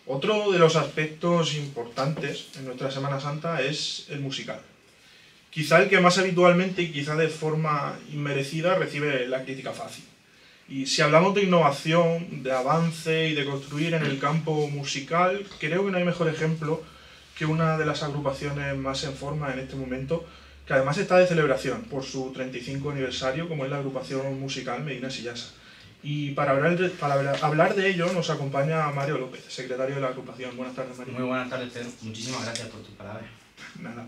Otro de los aspectos importantes en nuestra Semana Santa es el musical. Quizá el que más habitualmente y quizá de forma inmerecida recibe la crítica fácil. Y si hablamos de innovación, de avance y de construir en el campo musical, creo que no hay mejor ejemplo que una de las agrupaciones más en forma en este momento, que además está de celebración por su 35 aniversario, como es la agrupación musical Medina Sillasa. Y para hablar de ello nos acompaña Mario López, secretario de la agrupación. Buenas tardes, Mario. Muy buenas tardes, Pedro. Muchísimas gracias por tus palabras. Nada.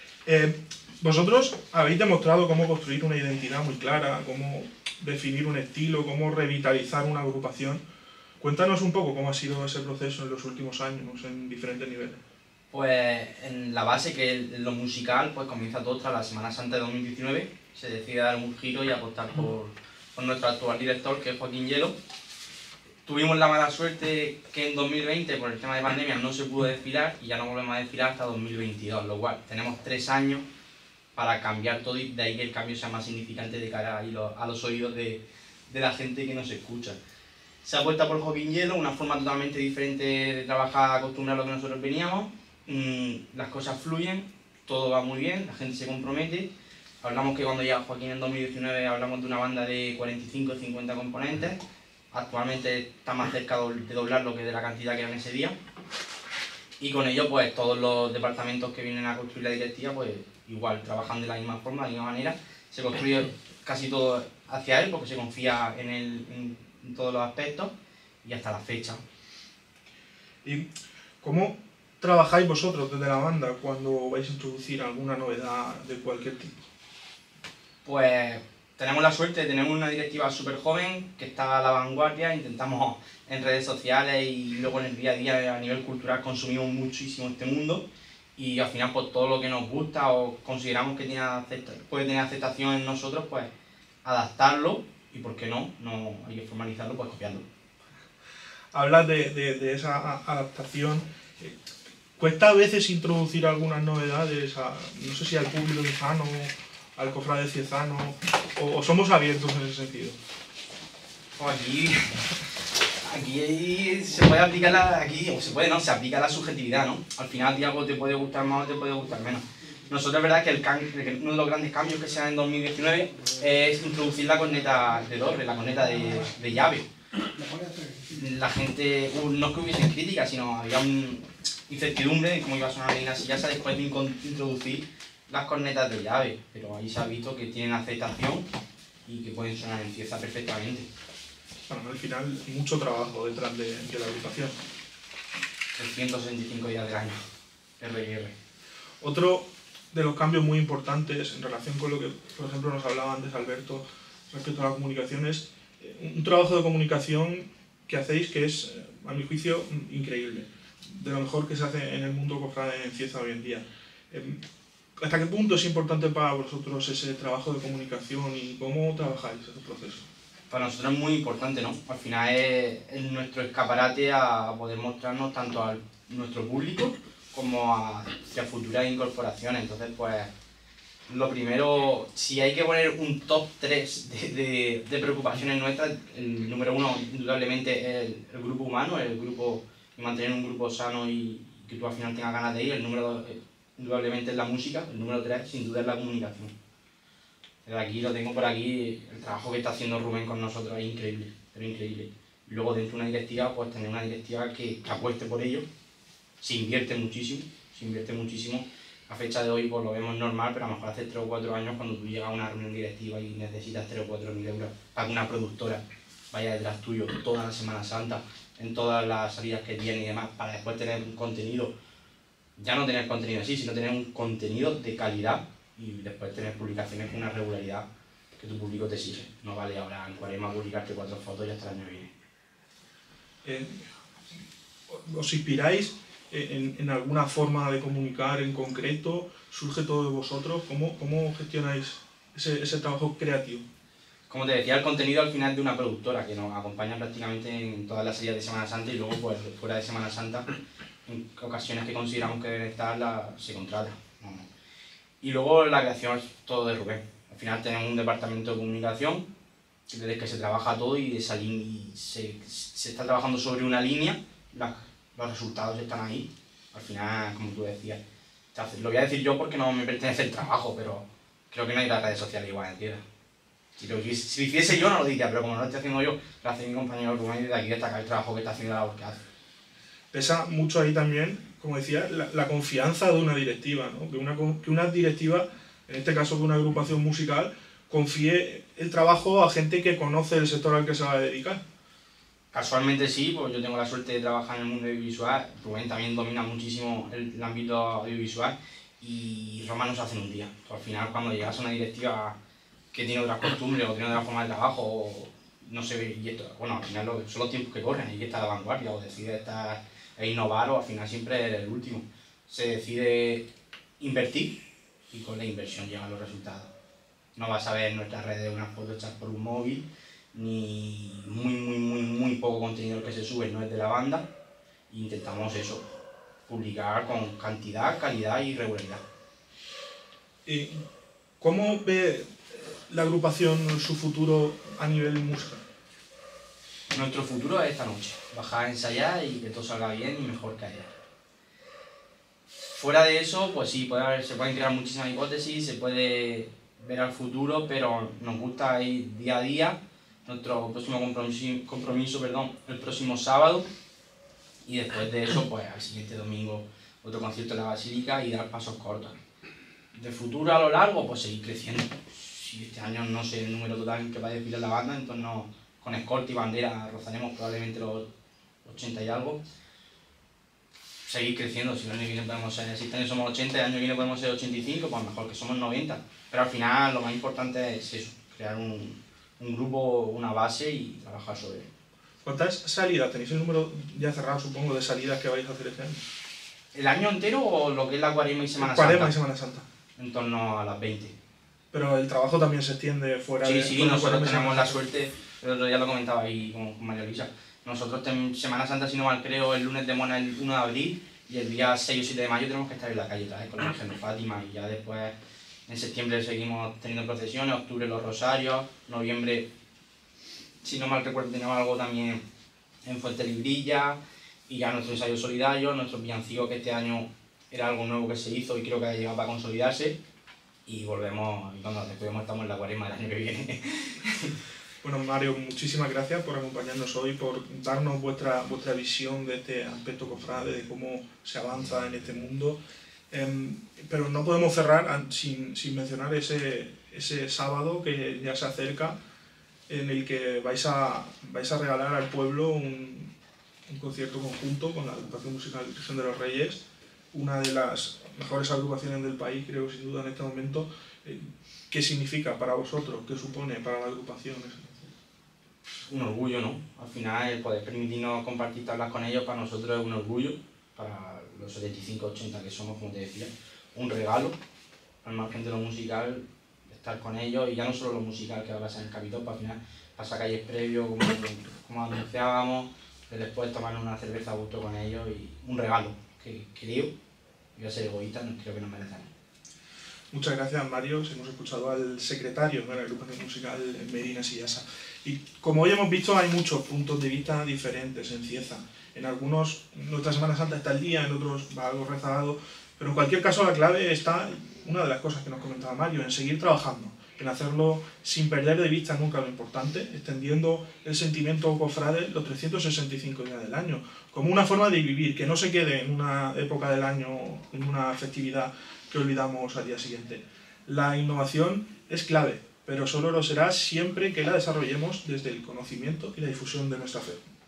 Vosotros habéis demostrado cómo construir una identidad muy clara, cómo definir un estilo, cómo revitalizar una agrupación. Cuéntanos un poco cómo ha sido ese proceso en los últimos años, en diferentes niveles. Pues en la base, que es lo musical, pues comienza todo tras la Semana Santa de 2019. Se decide dar un giro y apostar por nuestro actual director, que es Joaquín Hielo. Tuvimos la mala suerte que en 2020, por el tema de pandemia, no se pudo desfilar y ya no volvemos a desfilar hasta 2022, lo cual tenemos 3 años para cambiar todo, y de ahí que el cambio sea más significante de cara a los oídos de la gente que nos escucha. Se ha puesto por Joaquín Hielo, una forma totalmente diferente de trabajar, acostumbrada a lo que nosotros veníamos. Las cosas fluyen, todo va muy bien, la gente se compromete. Hablamos que cuando llega Joaquín en 2019 hablamos de una banda de 45 o 50 componentes. Actualmente está más cerca de doblar lo que de la cantidad que era en ese día. Y con ello, pues todos los departamentos que vienen a construir la directiva, pues igual trabajan de la misma forma, de la misma manera. Se construye casi todo hacia él porque se confía en él en todos los aspectos y hasta la fecha. ¿Y cómo trabajáis vosotros desde la banda cuando vais a introducir alguna novedad de cualquier tipo? Pues tenemos la suerte de tener una directiva súper joven que está a la vanguardia. Intentamos en redes sociales y luego en el día a día a nivel cultural consumimos muchísimo este mundo, y al final pues todo lo que nos gusta o consideramos que puede tener aceptación en nosotros, pues adaptarlo, y por qué no hay que formalizarlo, pues copiarlo. Hablas de esa adaptación. ¿Cuesta a veces introducir algunas novedades, no sé si al público ciezano, al cofrade ciezano, o somos abiertos en ese sentido? Pues aquí se puede aplicar se aplica la subjetividad, ¿no? Al final, tío, algo te puede gustar más o te puede gustar menos. Nosotros es verdad que uno de los grandes cambios que se dan en 2019 es introducir la corneta de doble, la corneta de llave. La gente, no es que hubiesen críticas, sino había incertidumbre de cómo iba a sonar Medina Sillasa después de introducir las cornetas de llave, pero ahí se ha visto que tienen aceptación y que pueden sonar en Cieza perfectamente. Bueno, al final, mucho trabajo detrás de la agrupación. 365 días del año, R&R. Otro de los cambios muy importantes en relación con lo que, por ejemplo, nos hablaba antes Alberto respecto a la comunicación es un trabajo de comunicación que hacéis que es, a mi juicio, increíble. De lo mejor que se hace en el mundo cofrade en Cieza hoy en día. ¿Hasta qué punto es importante para vosotros ese trabajo de comunicación y cómo trabajáis ese proceso? Para nosotros es muy importante, ¿no? Al final es nuestro escaparate a poder mostrarnos tanto a nuestro público como hacia futuras incorporaciones. Entonces, pues, lo primero, si hay que poner un top 3 de preocupaciones nuestras, el número 1 indudablemente es el grupo humano, y mantener un grupo sano y que tú al final tengas ganas de ir. El número 2 indudablemente es la música. El número 3 sin duda es la comunicación. Desde aquí lo tengo por aquí, el trabajo que está haciendo Rubén con nosotros es increíble, pero increíble. Y luego dentro de una directiva, pues tener una directiva que apueste por ello. Se invierte muchísimo. A fecha de hoy pues lo vemos normal, pero a lo mejor hace 3 o 4 años, cuando tú llegas a una reunión directiva y necesitas 3 o 4 mil euros para que una productora vaya detrás tuyo toda la Semana Santa, en todas las salidas que tiene y demás, para después tener un contenido, ya no tener contenido así, sino tener un contenido de calidad y después tener publicaciones con una regularidad que tu público te exige. No vale ahora en Cuaresma publicarte 4 fotos y hasta el año que viene. ¿Os inspiráis en alguna forma de comunicar en concreto? ¿Surge todo de vosotros? ¿Cómo gestionáis ese trabajo creativo? Como te decía, el contenido al final es de una productora que nos acompaña prácticamente en todas las salidas de Semana Santa, y luego pues fuera de Semana Santa, en ocasiones que consideramos que deben estar, se contrata. Y luego la creación es todo de Rubén. Al final tenemos un departamento de comunicación desde que se trabaja todo y se está trabajando sobre una línea. los resultados están ahí. Al final, como tú decías, lo voy a decir yo porque no me pertenece el trabajo, pero creo que no hay las redes sociales igual en tierra. Si lo hiciese yo no lo diría, pero como no lo estoy haciendo yo, lo hace mi compañero Rubén y de aquí destacar el trabajo que está haciendo, la labor que hace. Pesa mucho ahí también, como decía, la confianza de una directiva, ¿no? Que una directiva, en este caso de una agrupación musical, confíe el trabajo a gente que conoce el sector al que se va a dedicar. Casualmente sí, pues yo tengo la suerte de trabajar en el mundo audiovisual. Rubén también domina muchísimo el ámbito audiovisual y Roma no se hace en un día. Pues al final, cuando llegas a una directiva que tiene otras costumbres o tiene otra forma de trabajo, o no se ve, y esto, bueno, al final son los tiempos que corren, hay que estar a la vanguardia o decide estar e innovar, o al final siempre es el último. Se decide invertir y con la inversión llegan los resultados. No vas a ver en nuestras redes unas fotos hechas por un móvil, ni muy poco contenido que se sube no es de la banda. E intentamos eso, publicar con cantidad, calidad y regularidad. ¿Cómo ve la agrupación su futuro a nivel musical? Nuestro futuro es esta noche, bajar a ensayar y que todo salga bien y mejor que ayer. Fuera de eso, pues sí, se pueden crear muchísimas hipótesis, se puede ver al futuro, pero nos gusta ir día a día. Nuestro próximo compromiso, el próximo sábado, y después de eso, pues al siguiente domingo otro concierto en la Basílica y dar pasos cortos. De futuro a lo largo, pues seguir creciendo. Si este año no sé el número total que va a desfilar la banda, entonces con escolta y bandera rozaremos probablemente los 80 y algo. Seguir creciendo, si el año que viene podemos ser, si este año somos 80 y el año que viene podemos ser 85, pues mejor que somos 90. Pero al final lo más importante es eso, crear un grupo, una base y trabajar sobre él. ¿Cuántas salidas? ¿Tenéis el número ya cerrado, supongo, de salidas que vais a hacer este año? ¿El año entero o lo que es la Cuaresma y Semana Santa? Cuaresma y Semana Santa. En torno a las 20. Pero el trabajo también se extiende fuera de... Sí, nosotros tenemos la suerte, el otro día lo comentaba ahí con María Luisa. Nosotros Semana Santa, si no mal creo, el lunes de Mona el 1 de abril y el día 6 o 7 de mayo tenemos que estar en la calle otra vez con la Virgen de Fátima, y ya después en septiembre seguimos teniendo procesiones, octubre los rosarios, noviembre, si no mal recuerdo, tenemos algo también en Fuentelibrilla, y ya nuestro ensayo solidario, nuestro villancico, que este año era algo nuevo que se hizo y creo que ha llegado para consolidarse, y volvemos, y cuando nos despedimos estamos en la Cuaresma del año que viene. Bueno, Mario, muchísimas gracias por acompañarnos hoy, por darnos vuestra visión de este aspecto cofrade, de cómo se avanza en este mundo. Pero no podemos cerrar sin mencionar ese sábado que ya se acerca, en el que vais a regalar al pueblo un concierto conjunto con la agrupación musical Virgen de los Reyes, una de las mejores agrupaciones del país, creo, sin duda, en este momento. ¿Qué significa para vosotros? ¿Qué supone para la agrupación? Un orgullo, ¿no? Al final, el poder permitirnos compartir tablas con ellos para nosotros es un orgullo, para los 75-80 que somos, como te decía, un regalo, al margen de lo musical, estar con ellos, y ya no solo lo musical que va a pasar en el Capitol, para al final pasar calles previo, como anunciábamos, y después tomar una cerveza a gusto con ellos, y un regalo que creo, voy a ser egoísta, creo que nos merecemos. Muchas gracias, Mario. Hemos escuchado al secretario de la agrupación musical Medina Sillasa. Y como hoy hemos visto, hay muchos puntos de vista diferentes en Cieza. En algunos, nuestra Semana Santa está al día, en otros va algo rezagado, pero en cualquier caso la clave está, una de las cosas que nos comentaba Mario, en seguir trabajando, en hacerlo sin perder de vista nunca lo importante, extendiendo el sentimiento cofrade los 365 días del año, como una forma de vivir, que no se quede en una época del año, en una festividad que olvidamos al día siguiente. La innovación es clave, pero solo lo será siempre que la desarrollemos desde el conocimiento y la difusión de nuestra fe.